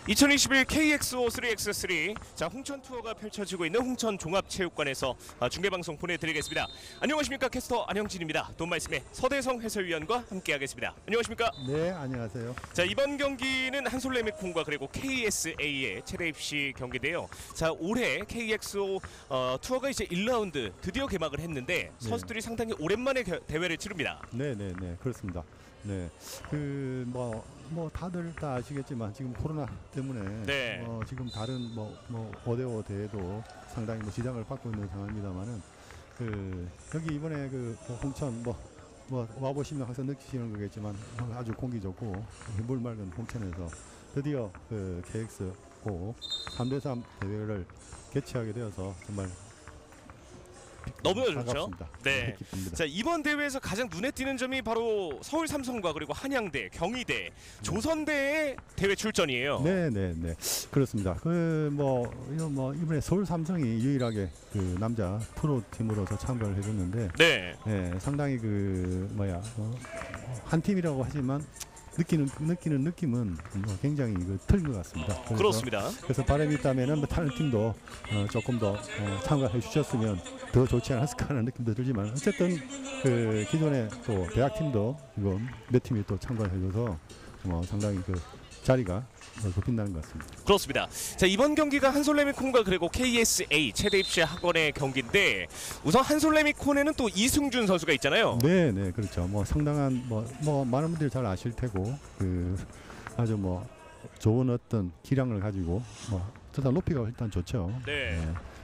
2021 KXO 3x3 자 홍천 투어가 펼쳐지고 있는 홍천 종합체육관에서 중계방송 보내드리겠습니다. 안녕하십니까, 캐스터 안영진입니다. 돈 말씀에 서대성 해설위원과 함께하겠습니다. 안녕하십니까? 네, 안녕하세요. 자, 이번 경기는 한솔레미콘과 그리고 KSA의 최대 입시 경기인데요. 자, 올해 KXO 투어가 이제 1라운드 드디어 개막을 했는데 선수들이 상당히 오랜만에 대회를 치릅니다. 네, 그렇습니다. 네, 뭐 다들 다 아시겠지만 지금 코로나 때문에 지금 다른 뭐 5대5 대회도 상당히 지장을 받고 있는 상황입니다만은 여기 이번에 홍천 와 보시면 항상 느끼시는 거겠지만 아주 공기 좋고 물 맑은 홍천에서 드디어 KXO 3대3 대회를 개최하게 되어서 정말 너무 좋죠. 반갑습니다. 네. 기쁩니다. 자, 이번 대회에서 가장 눈에 띄는 점이 바로 서울 삼성과 그리고 한양대, 경희대, 조선대의 대회 출전이에요. 네, 그렇습니다. 이번에 서울 삼성이 유일하게 남자 프로 팀으로서 참가를 해줬는데, 상당히 한 팀이라고 하지만 느끼는 느낌은 굉장히 틀린 것 같습니다. 그렇습니다. 그래서 바람이 있다면은 다른 팀도 조금 더 참가해 주셨으면 더 좋지 않았을까 하는 느낌도 들지만 어쨌든 기존의 또 대학 팀도 지금 몇 팀이 또 참가해줘서 상당히 자리가 더 빛나는 것 같습니다. 그렇습니다. 자, 이번 경기가 한솔레미콘과 그리고 KSA 최대 입시 학원의 경기인데 우선 한솔레미콘에는 또 이승준 선수가 있잖아요. 네, 그렇죠. 상당한 많은 분들이 잘 아실 테고 아주 좋은 어떤 기량을 가지고 일단 높이가 일단 좋죠. 네.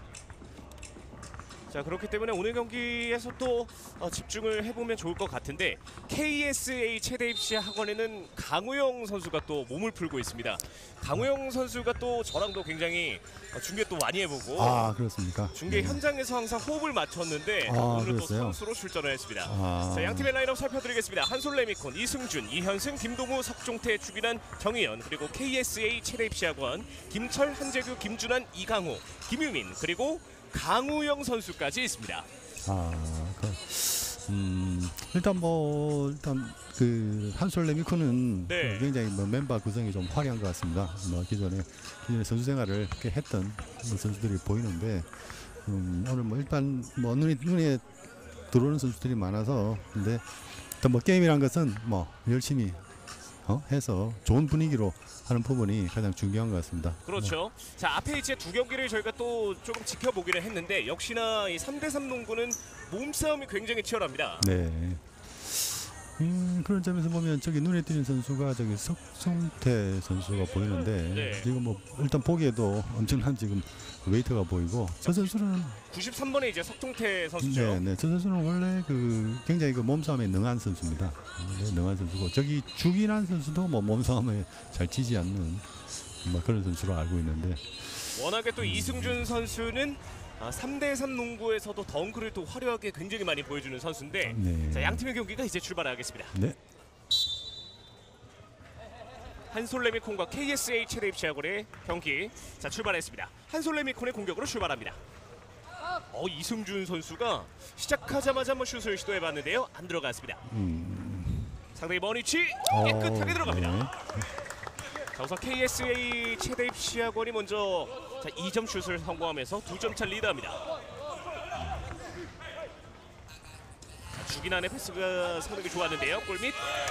자, 그렇기 때문에 오늘 경기에서 또 집중을 해보면 좋을 것 같은데 KSA 최대 입시 학원에는 강우영 선수가 또 몸을 풀고 있습니다. 강우영 선수가 또 저랑도 굉장히 중계 또 많이 해보고 그렇습니까? 중계 현장에서 항상 호흡을 맞췄는데 오늘은 또 선수로 출전을 했습니다. 자, 양팀의 라인업 살펴드리겠습니다. 한솔레미콘 이승준, 이현승, 김동우, 석종태, 주기란, 정의연, 그리고 KSA 최대 입시 학원 김철, 한재규, 김준환, 이강호, 김유민, 그리고 강우영 선수까지 있습니다. 일단 한솔레미콘은 굉장히 멤버 구성이 좀 화려한 것 같습니다. 기존에 선수 생활을 이렇게 했던 선수들이 보이는데 오늘 일단 눈에 들어오는 선수들이 많아서 근데 일단 게임이란 것은 열심히 해서 좋은 분위기로 하는 부분이 가장 중요한 것 같습니다. 그렇죠. 자, 앞에 이제 두 경기를 저희가 또 조금 지켜보기는 했는데 역시나 이 3대3 농구는 몸싸움이 굉장히 치열합니다. 네. 그런 점에서 보면 저기 눈에 띄는 선수가 저기 석종태 선수가 보이는데 지금 일단 보기에도 엄청난 지금 웨이트가 보이고 저 선수는 93번에 이제 석종태 선수죠. 네, 저 선수는 원래 굉장히 몸싸움에 능한 선수입니다. 능한 선수고 저기 주기란 선수도 몸싸움에 잘 지지 않는 그런 선수로 알고 있는데 워낙에 또 이승준 선수는 3대3 농구에서도 덩크를 또 화려하게 굉장히 많이 보여주는 선수인데 자, 양팀의 경기가 이제 출발하겠습니다. 한솔레미콘과 KSA 최대 입시 학원의 경기 자 출발했습니다. 한솔레미콘의 공격으로 출발합니다. 이승준 선수가 시작하자마자 한번 슛을 시도해봤는데요. 안 들어갔습니다. 상당히 먼 위치 깨끗하게 들어갑니다. 자, 우선 KSA 최대 입시 학원이 먼저 2점 슛을 성공하면서 2점 차 리드합니다. 주기난의 패스가 상당히 좋았는데요. 골밑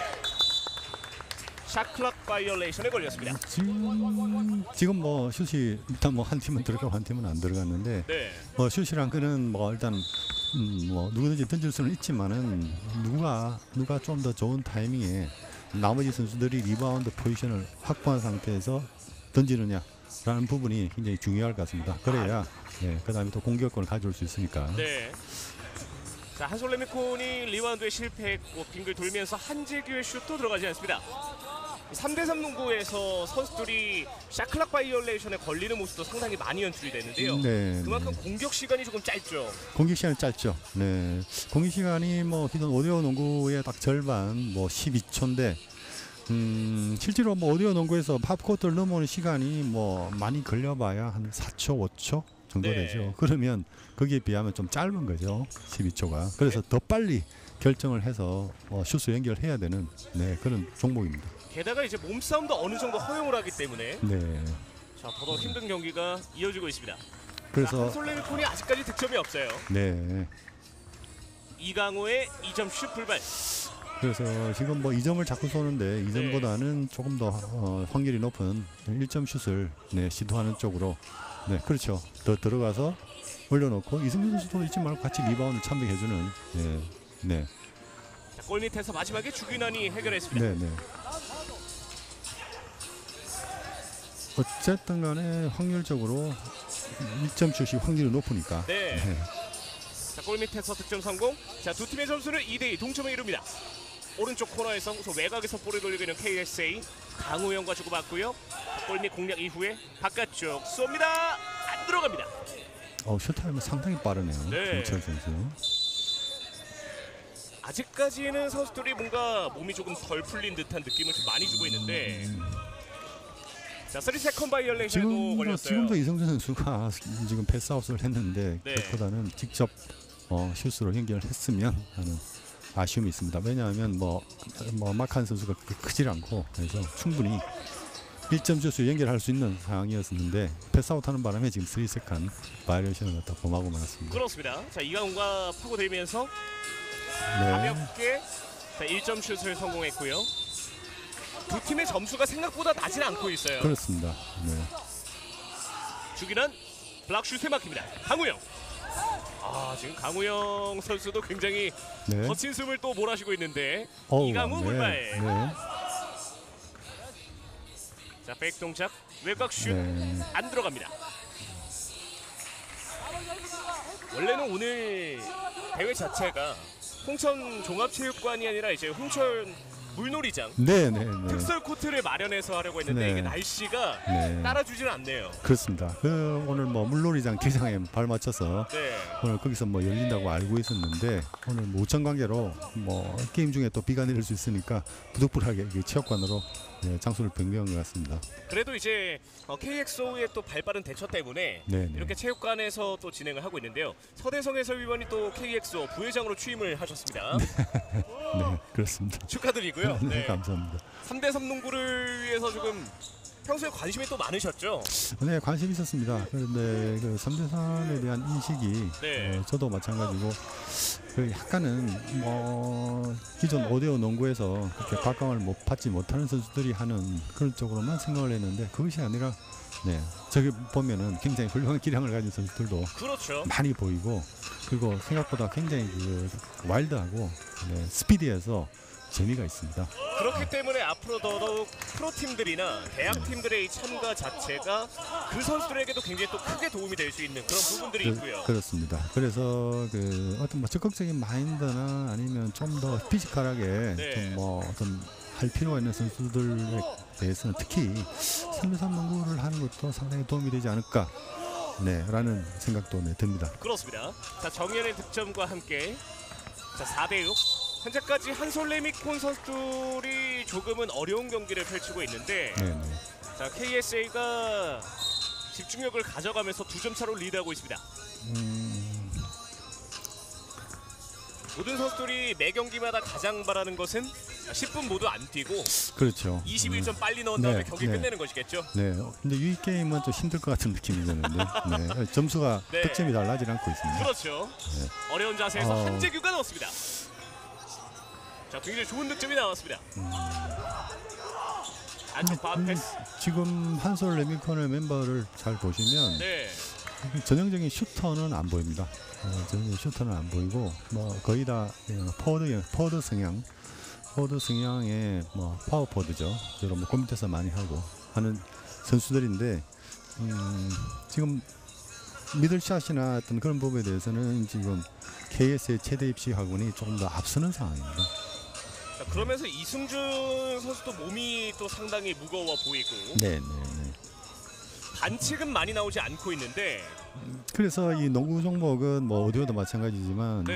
샷클락 바이올레이션에 걸렸습니다. 지금 슛이 일단 한 팀은 들어가고 한 팀은 안 들어갔는데 슛이란 거는 일단 누구든지 던질 수는 있지만은 누가 좀 더 좋은 타이밍에 나머지 선수들이 리바운드 포지션을 확보한 상태에서 던지느냐라는 부분이 굉장히 중요할 것 같습니다. 그래야 그다음에 또 공격권을 가져올 수 있으니까. 자, 한솔레미콘이 리바운드에 실패했고 빙글 돌면서 한재규의 슛도 들어가지 않습니다. 3대3 농구에서 선수들이 샤클락 바이올레이션에 걸리는 모습도 상당히 많이 연출이 되는데요. 그만큼 공격 시간이 조금 짧죠. 공격 시간이 짧죠. 공격 시간이 기존 5대5 농구의 딱 절반 12초인데 실제로 5대5 농구에서 팝코트를 넘어오는 시간이 많이 걸려봐야 한 4초, 5초 정도 되죠. 그러면 거기에 비하면 좀 짧은 거죠. 12초가. 그래서 더 빨리 결정을 해서 슛을 연결해야 되는 그런 종목입니다. 게다가 이제 몸싸움도 어느 정도 허용을 하기 때문에 네. 자, 더더 힘든 경기가 이어지고 있습니다. 그래서 한솔레미콘이 아직까지 득점이 없어요. 네. 이강호의 2점 슛 불발. 그래서 지금 뭐 2점을 자꾸 쏘는데 이전보다는 조금 더 확률이 높은 1점 슛을 시도하는 쪽으로 그렇죠. 더 들어가서 올려놓고 이승민 선수도 잊지 말고 같이 리바운드 참여해주는 자, 골 밑에서 마지막에 주균환이 해결했습니다. 어쨌든 간에 확률적으로 1점 슛이 확률이 높으니까 자, 골 밑에서 득점 성공. 자, 두 팀의 점수는 2대2 동점에 이릅니다. 오른쪽 코너에서 우선 외곽에서 볼을 돌리고 있는 KSA 강우영과 주고받고요. 골밑 공략 이후에 바깥쪽 쏩니다. 안 들어갑니다. 슛타임은 상당히 빠르네요. 김철 선수. 아직까지는 선수들이 뭔가 몸이 조금 덜 풀린 듯한 느낌을 좀 많이 주고 있는데 자, 3세컨 바이올레이션도 걸렸어요. 지금도 이성준 선수가 지금 패스아웃을 했는데 그것보다는 직접 슛으로 연결했으면 하는 아쉬움이 있습니다. 왜냐하면 마칸 선수가 그렇게 크질 않고 그래서 충분히 1점 슛을 연결할 수 있는 상황이었는데 패스아웃하는 바람에 지금 3세컨 바이올레이션을 갖다 범하고 말았습니다. 그렇습니다. 자, 이강호가 파고들면서 가볍게 1점 슛을 성공했고요. 두 팀의 점수가 생각보다 나진 않고 있어요. 그렇습니다. 주기란 블락슛에 막힙니다. 강우영. 지금 강우영 선수도 굉장히 거친 숨을 또 몰아쉬고 있는데 이강호 물발. 자, 페이크 동작 외곽 슛 안 들어갑니다. 원래는 오늘 대회 자체가 홍천 종합체육관이 아니라 이제 홍천 물놀이장 특설 코트를 마련해서 하려고 했는데 이게 날씨가 따라주지는 않네요. 그렇습니다. 오늘 물놀이장 기장에 발맞춰서 오늘 거기서 열린다고 알고 있었는데 오늘 우천 관계로 게임 중에 또 비가 내릴 수 있으니까 부득불하게 체육관으로 장소를 변경한 것 같습니다. 그래도 이제 KXO의 또 발빠른 대처 때문에 이렇게 체육관에서 또 진행을 하고 있는데요. 서대성 해설위원이 또 KXO 부회장으로 취임을 하셨습니다. 그렇습니다. 축하드리고요. 감사합니다. 3대3 농구를 위해서 조금 평소에 관심이 또 많으셨죠? 네, 관심이 있었습니다. 그런데 그 3대3에 대한 인식이 저도 마찬가지고 약간은 기존 5대5 농구에서 그렇게 각광을 받지 못하는 선수들이 하는 그런 쪽으로만 생각을 했는데 그것이 아니라 저기 보면은 굉장히 훌륭한 기량을 가진 선수들도 많이 보이고 그리고 생각보다 굉장히 와일드하고 스피디해서 재미가 있습니다. 그렇기 때문에 앞으로 더더욱 프로팀들이나 대학팀들의 참가 자체가 그 선수들에게도 굉장히 또 크게 도움이 될 수 있는 그런 부분들이 있고요. 그렇습니다. 그래서 어떤 적극적인 마인드나 아니면 좀 더 피지컬하게 좀 어떤 할 필요가 있는 선수들에 대해서는 특히 3대3 농구를 하는 것도 상당히 도움이 되지 않을까 라는 생각도 듭니다. 그렇습니다. 자, 정현의 득점과 함께 자, 4대6 현재까지 한솔레미콘 선수들이 조금은 어려운 경기를 펼치고 있는데 자, KSA가 집중력을 가져가면서 2점 차로 리드하고 있습니다. 모든 선수들이 매 경기마다 가장 바라는 것은 10분 모두 안 뛰고 21점 빨리 넣은 다음에 경기 끝내는 것이겠죠. 근데 이 게임은 좀 힘들 것 같은 느낌이 드는데 점수가 득점이 달라지지 않고 있습니다. 그렇죠. 어려운 자세에서 한재규가 넣었습니다. 자, 굉장히 좋은 득점이 나왔습니다. 안쪽 바운드 패스. 지금 한솔레미콘의 멤버를 잘 보시면 전형적인 슈터는 안 보입니다. 전형적인 슈터는 안 보이고 거의 다 포워드 성향의 파워포드죠. 주로 골 밑에서 많이 하는 선수들인데 지금 미들샷이나 어떤 그런 부분에 대해서는 지금 KS의 최대 입시 학원이 조금 더 앞서는 상황입니다. 자, 그러면서 이승준 선수도 몸이 또 상당히 무거워 보이고 반칙은 많이 나오지 않고 있는데 그래서 이 농구 종목은 어디어도 마찬가지지만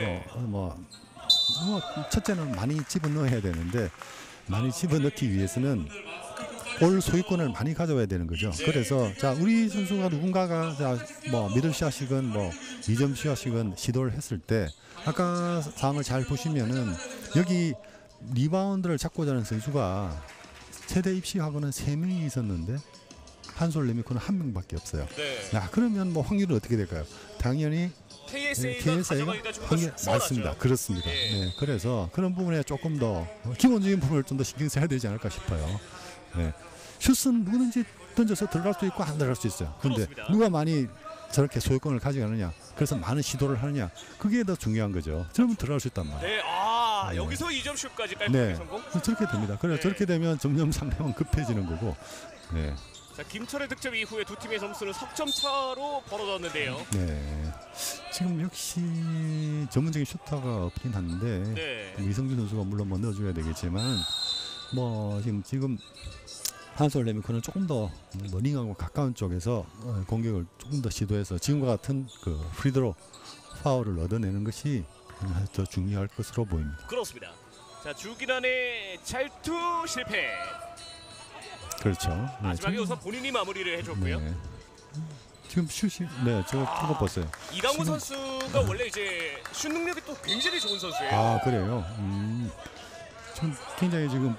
첫째는 많이 집어넣어야 되는데 많이 집어넣기 위해서는 볼 소유권을 많이 가져와야 되는 거죠. 그래서 자 우리 선수가 누군가가 자 뭐 미들샷이건 뭐 2점슛이건 시도를 했을 때 아까 상황을 잘 보시면은 여기 리바운드를 잡고자 하는 선수가 최대 입시하고는 3명이 있었는데 한솔 레미코는 1명밖에 없어요. 네. 야 그러면 뭐 확률은 어떻게 될까요? 당연히 KSA가 가져가기가 좀 더 맞습니다. 그렇습니다. 예. 네, 그래서 그런 부분에 조금 더 기본적인 부분을 좀 더 신경 써야 되지 않을까 싶어요. 네. 슛은 누구든지 던져서 들어갈 수 있고 안 들어갈 수 있어요. 그런데 그렇습니다. 누가 많이 저렇게 소유권을 가져가느냐, 그래서 많은 시도를 하느냐, 그게 더 중요한 거죠. 그러면 들어갈 수 있단 말이에요. 네, 네. 여기서 2점 슛까지 깔끔하게 네, 성공. 저렇게 됩니다. 그래 네. 저렇게 되면 점점 상대방 급해지는 거고. 네, 자, 김철의 득점 이후에 두 팀의 점수는 석점 차로 벌어졌는데요. 네. 지금 역시 전문적인 슈터가 없긴 한데 네. 이성준 선수가 물론 뭐 넣어줘야 되겠지만 뭐 지금 한솔 레미코는 조금 더 링하고 가까운 쪽에서 공격을 조금 더 시도해서 지금과 같은 그 프리드로 파울을 얻어내는 것이 더 중요할 것으로 보입니다. 그렇습니다. 자, 주기란의 잘투 실패. 그렇죠. 네, 마지막에 지금- 우선 본인이 마무리를 해줬고요. 네. 지금 슛이 저거 그거 봤어요. 이강호 지금- 선수가 원래 이제 슛 능력이 또 굉장히 좋은 선수예요. 아 그래요. 지금 굉장히 지금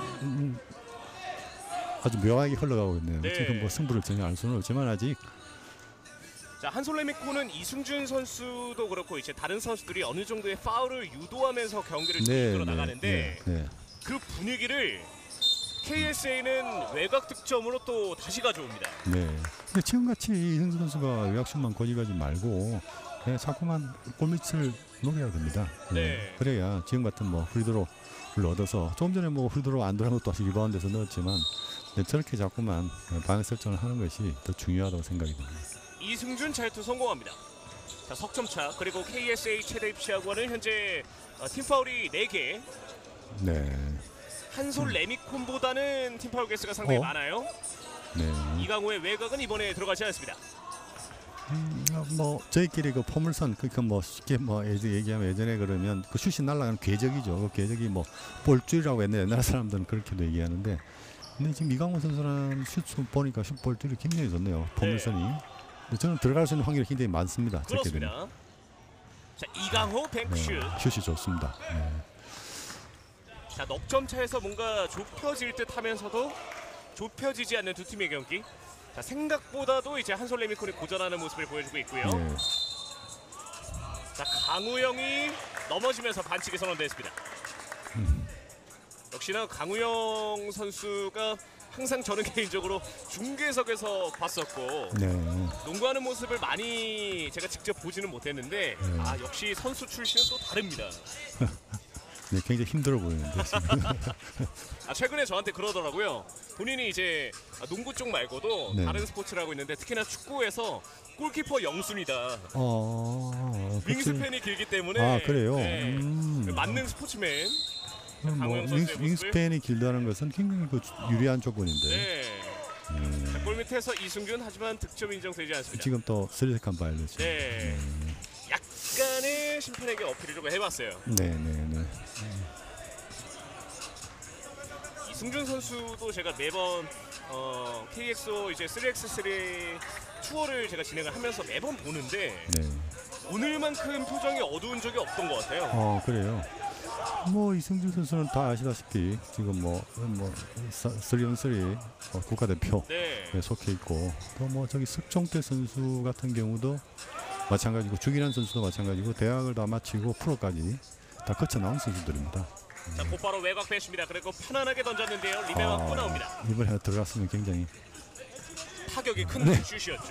아주 묘하게 흘러가고 있네요. 네. 지금 뭐 승부를 전혀 알 수는 없지만 아직 자, 한솔레미코는 이승준 선수도 그렇고 이제 다른 선수들이 어느 정도의 파울을 유도하면서 경기를 이끌어 나가는데 네. 그 분위기를 KSA는 외곽 득점으로 또 다시 가져옵니다. 네. 근데 지금같이 이승준 선수가 외곽슛만 고집하지 말고 그냥 자꾸만 골밑을 노려야 됩니다. 네. 그래야 지금 같은 뭐 프리드로를 얻어서 조금 전에 뭐 프리드로 안 들어간 것도 다시 리바운드에서 넣었지만 저렇게 자꾸만 방향 설정을 하는 것이 더 중요하다고 생각이 듭니다. 이승준 잘투 성공합니다. 자, 석점차 그리고 KSA 최대 입시하고는 현재 팀 파울이 4개. 네. 한솔 레미콘보다는 팀 파울 개수가 상당히 많아요. 네. 이강호의 외곽은 이번에 들어가지 않습니다. 뭐 저희끼리 그 포물선 그러니까 뭐 쉽게 뭐 얘기하면 예전에 그러면 그 슛이 날아가는 궤적이죠. 그 궤적이 뭐 볼줄이라고 했는데 옛날 사람들은 그렇게도 얘기하는데 근데 지금 이강호 선수는 슛 보니까 슛 볼줄이 굉장히 좋네요. 포물선이. 근데 저는 들어갈 수 있는 확률이 굉장히 많습니다. 저렇게 되면. 그렇습니다. 자, 이강호 뱅크슛. 슛이 좋습니다. 네. 자, 넉점 차에서 뭔가 좁혀질 듯 하면서도 좁혀지지 않는 두 팀의 경기. 자, 생각보다도 이제 한솔 레미콘이 고전하는 모습을 보여주고 있고요. 네. 자, 강우영이 넘어지면서 반칙이 선언됐습니다. 역시나 강우영 선수가 항상 저는 개인적으로 중계석에서 봤었고 네. 농구하는 모습을 많이 제가 직접 보지는 못했는데 역시 선수 출신은 또 다릅니다. 네, 굉장히 힘들어 보이는데 지금. 최근에 저한테 그러더라고요. 본인이 이제 농구 쪽 말고도 네. 다른 스포츠를 하고 있는데 특히나 축구에서 골키퍼 영순이다. 그치. 윙스팬이 길기 때문에 아 그래요. 네. 맞는 스포츠맨. 뭐 강호영 선수의 윙스팬이 길다는 것은 굉장히 그 유리한 조건인데 네. 자, 골 밑에서 이승준 하지만 득점 인정되지 않습니다. 지금 또 스리세컨 바이올렛이. 네. 약간의 심판에게 어필을 좀 해봤어요. 네네네. 이승준 선수도 제가 매번 KXO 이제 3x3 투어를 제가 진행을 하면서 매번 보는데 네. 오늘만큼 표정이 어두운 적이 없던 것 같아요. 그래요. 뭐 이승준 선수는 다 아시다시피 지금 뭐 3on3 국가대표 네. 속해 있고 또 뭐 저기 석종태 선수 같은 경우도 마찬가지고 주기란 선수도 마찬가지고 대학을 다 마치고 프로까지 다 거쳐 나온 선수들입니다. 자, 곧바로 외곽 뺐습니다. 그리고 편안하게 던졌는데요. 리베 맞고 나옵니다. 이번에 들어갔으면 굉장히 타격이 큰 슛이었죠.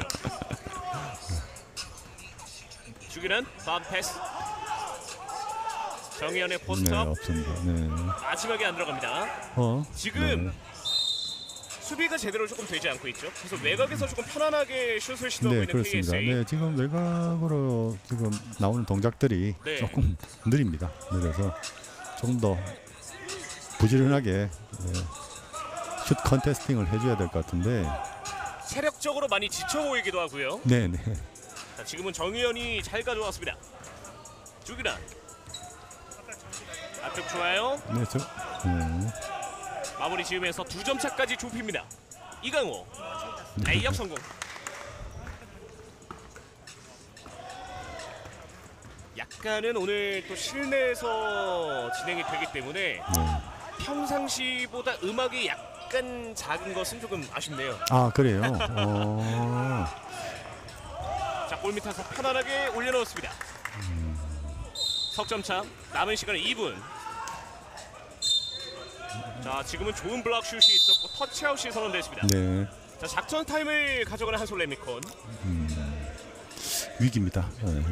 주기는 밤 패스. 정희연의 네, 포스트업. 없습니다. 네. 마지막에 안 들어갑니다. 지금 네. 수비가 제대로 조금 되지 않고 있죠. 그래서 외곽에서 조금 편안하게 슛을 시도하고 네, 있는 그렇습니다. KSA. 네, 지금 외곽으로 지금 나오는 동작들이 네. 조금 느립니다. 그래서 조금 더 부지런하게 슛 컨테스팅을 해줘야 될 것 같은데. 체력적으로 많이 지쳐 보이기도 하고요. 네, 네. 자, 지금은 정희연이 잘 가져왔습니다. 주기란 앞쪽 좋아요. 네, 마무리 지으면서 2점 차까지 좁힙니다. 이강호 레이업 성공. 약간은 오늘 또 실내에서 진행이 되기 때문에 평상시보다 음악이 약간 작은 것은 조금 아쉽네요. 아 그래요? 자, 골밑에서 편안하게 올려놓았습니다. 석점차 남은 시간은 2분. 자, 지금은 좋은 블락 슛이 있었고 터치아웃이 선언됐습니다. 네. 자, 작전 타임을 가져가는 한솔레미콘. 위기입니다.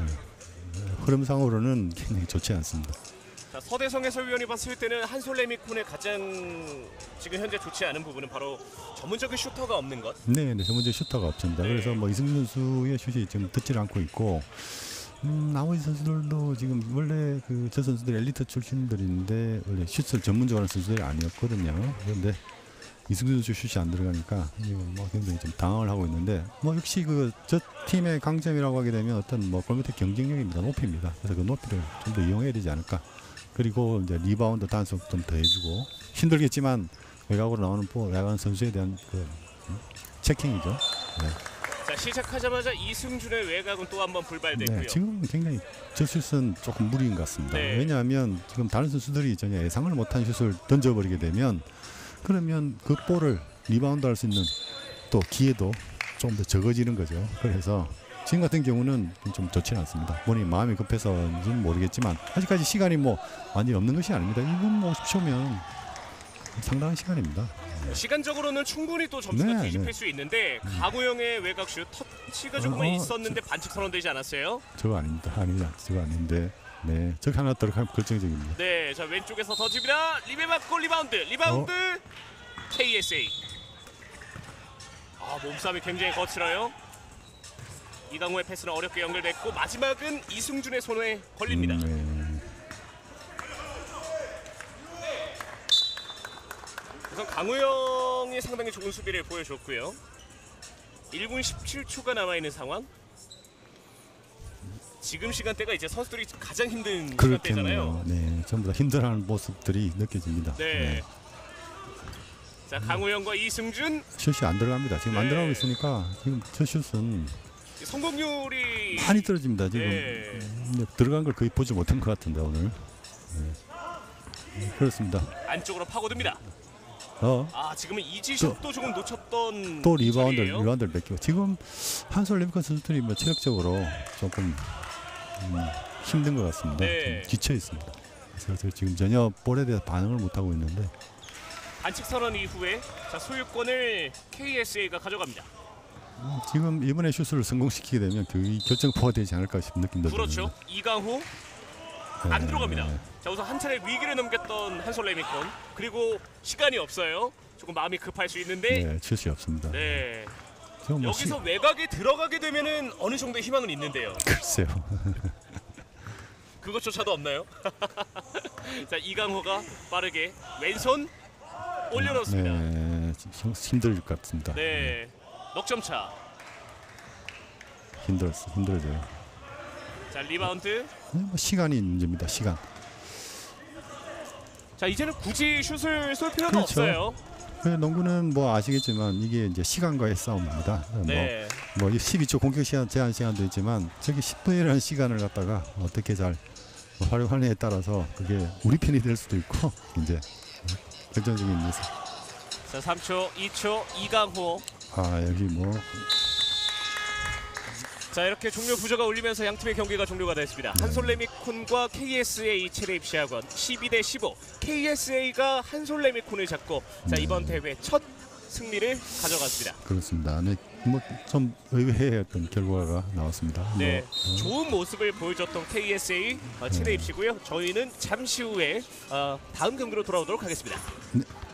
흐름상으로는 굉장히 좋지 않습니다. 자, 서대성 해설위원이 봤을 때는 한솔레미콘의 가장 지금 현재 좋지 않은 부분은 바로 전문적인 슈터가 없는 것. 네, 전문적인 슈터가 없습니다. 네. 그래서 뭐 이승준 선수의 슛이 지금 듣질 않고 있고, 나머지 선수들도 지금 원래 그 저 선수들 엘리트 출신들인데 원래 슛을 전문적으로 하는 선수들이 아니었거든요. 그런데 이승준 선수 슛이 안 들어가니까 뭐 굉장히 좀 당황을 하고 있는데, 뭐 역시 그 저 팀의 강점이라고 하게 되면 어떤 뭐 골밑의 경쟁력입니다. 높이입니다. 그래서 그 높이를 좀 더 이용해야 되지 않을까. 그리고 이제 리바운드 단속 좀 더 해주고, 힘들겠지만 외곽으로 나가는 선수에 대한 그 체킹이죠. 네. 자, 시작하자마자 이승준의 외곽은 또 한번 불발됐고요. 네, 지금 굉장히 저 슛은 조금 무리인 것 같습니다. 네. 왜냐하면 지금 다른 선수들이 전혀 예상을 못한 슛을 던져버리게 되면, 그러면 그 볼을 리바운드할 수 있는 또 기회도 좀 더 적어지는 거죠. 그래서 지금 같은 경우는 좀 좋지는 않습니다. 본인이 마음이 급해서인지는 모르겠지만 아직까지 시간이 뭐 완전히 없는 것이 아닙니다. 2분 50초면 상당한 시간입니다. 시간적으로는 충분히 또 점수가 네, 뒤집힐 네. 수 있는데 강우영의 외곽슛 터치가 조금은 있었는데 반칙 선언되지 않았어요. 저거 아닙니다. 아니다. 저거 아닌데. 네, 저기 하나 들어가면 결정적입니다. 네, 자, 왼쪽에서 던집니다. 리베 맞고 리바운드 KSA. 아, 몸싸움이 굉장히 거칠어요. 이강호의 패스는 어렵게 연결됐고 마지막은 이승준의 손에 걸립니다. 네. 우선 강우영이 상당히 좋은 수비를 보여줬고요. 1분 17초가 남아있는 상황. 지금 시간대가 이제 선수들이 가장 힘든 시간대잖아요. 그렇겠네요. 네, 전부 다 힘들어하는 모습들이 느껴집니다. 네. 네. 자, 강우영과 이승준. 슛이 안 들어갑니다. 지금 안 네. 들어가고 있으니까 지금 저 슛은 성공률이 많이 떨어집니다. 지금 네. 들어간 걸 거의 보지 못한 것 같은데 오늘. 네. 그렇습니다. 안쪽으로 파고듭니다. 지금은 이지슛도 조금 놓쳤던 또 자리예요. 리바운드를 뺏기고, 지금 한솔레미콘 선수들이 뭐 체력적으로 조금 힘든 것 같습니다. 네. 좀 지쳐 있습니다. 그래서 지금 전혀 볼에 대해서 반응을 못 하고 있는데, 반칙 선언 이후에 자, 소유권을 KSA가 가져갑니다. 지금 이번에 슛을 성공시키게 되면 그 결정포가 되지 않을까 싶은 느낌도 그렇죠. 듭니다. 이강호 안 들어갑니다. 자, 우선 한 차례 위기를 넘겼던 한솔레미콘. 그리고 시간이 없어요. 조금 마음이 급할 수 있는데 네, 슛이 없습니다. 네. 지금 뭐 여기서 외곽에 들어가게 되면은 어느 정도의 희망은 있는데요. 글쎄요. 그것조차도 없나요? 자, 이강호가 빠르게 왼손 올려놓습니다. 네, 힘들 것 같습니다. 네. 넉점 차. 힘들어져요. 자, 리바운드. 뭐 시간이 문제입니다. 시간. 자, 이제는 굳이 슛을 쏠 필요는 그렇죠. 없어요. 농구는 뭐 아시겠지만 이게 이제 시간과의 싸움입니다. 네. 뭐 12초 공격 시간 제한 시간도 있지만 저기 10분이라는 시간을 갖다가 어떻게 잘 활용하느냐에 따라서 그게 우리 편이 될 수도 있고 이제 결정적인 모습. 자, 3초, 2초, 이강호. 여기 뭐 자, 이렇게 종료 부저가 울리면서 양 팀의 경기가 종료가 됐습니다. 한솔레미콘과 KSA 체레입시학원 12대 15. KSA가 한솔레미콘을 잡고 자, 이번 대회 첫 승리를 가져갔습니다. 그렇습니다. 네, 뭐 좀 의외였던 결과가 나왔습니다. 네, 좋은 모습을 보여줬던 KSA 체레입시고요. 저희는 잠시 후에 다음 경기로 돌아오도록 하겠습니다. 네.